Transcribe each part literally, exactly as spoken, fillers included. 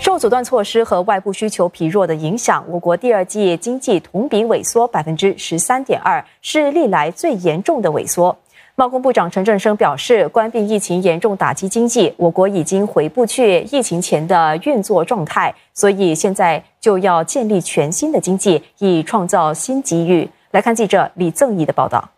受阻断措施和外部需求疲弱的影响，我国第二季经济同比萎缩百分之十三点二，是历来最严重的萎缩。贸工部长陈振声表示，冠病疫情严重打击经济，我国已经回不去疫情前的运作状态，所以现在就要建立全新的经济，以创造新机遇。来看记者李正义的报道。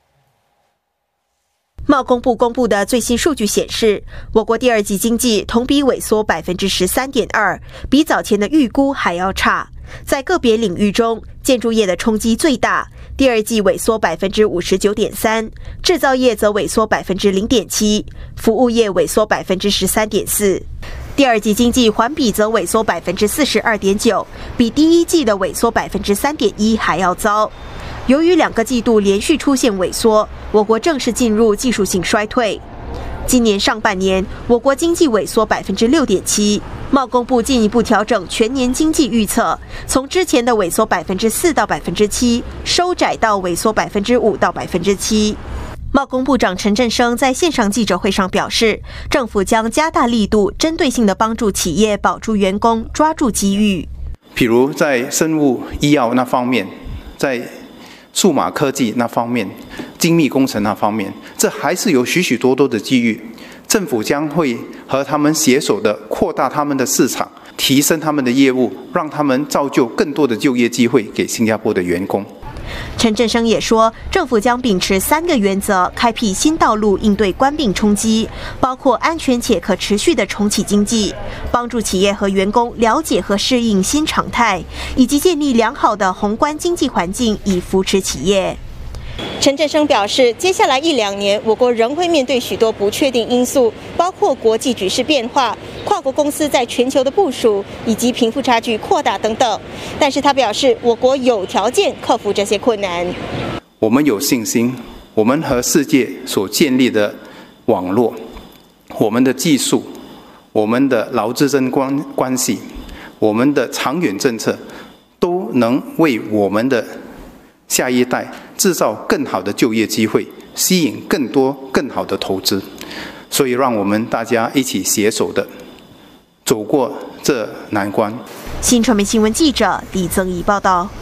贸工部公布的最新数据显示，我国第二季经济同比萎缩百分之十三点二，比早前的预估还要差。在个别领域中，建筑业的冲击最大，第二季萎缩百分之五十九点三，制造业则萎缩百分之零点七，服务业萎缩百分之十三点四。第二季经济环比则萎缩百分之四十二点九，比第一季的萎缩百分之三点一还要糟。由于两个季度连续出现萎缩，我国正式进入技术性衰退。今年上半年，我国经济萎缩百分之六点七，贸工部进一步调整全年经济预测，从之前的萎缩百分之四到百分之七，收窄到萎缩百分之五到百分之七。贸工部长陈振声在线上记者会上表示，政府将加大力度，针对性的帮助企业保住员工，抓住机遇。 譬如在生物医药那方面，在数码科技那方面，精密工程那方面，这还是有许许多多的机遇。政府将会和他们携手的扩大他们的市场，提升他们的业务，让他们造就更多的就业机会给新加坡的员工。 陈振声也说，政府将秉持三个原则，开辟新道路应对冠病冲击，包括安全且可持续的重启经济，帮助企业和员工了解和适应新常态，以及建立良好的宏观经济环境，以扶持企业。陈振声表示，接下来一两年，我国仍会面对许多不确定因素，包括国际局势变化、跨国公司在全球的部署，以及贫富差距扩大等等。但是他表示，我国有条件克服这些困难。 我们有信心，我们和世界所建立的网络、我们的技术、我们的劳资争关关系、我们的长远政策，都能为我们的下一代制造更好的就业机会，吸引更多更好的投资。所以让我们大家一起携手的走过这难关。 新传媒新闻记者李增怡报道。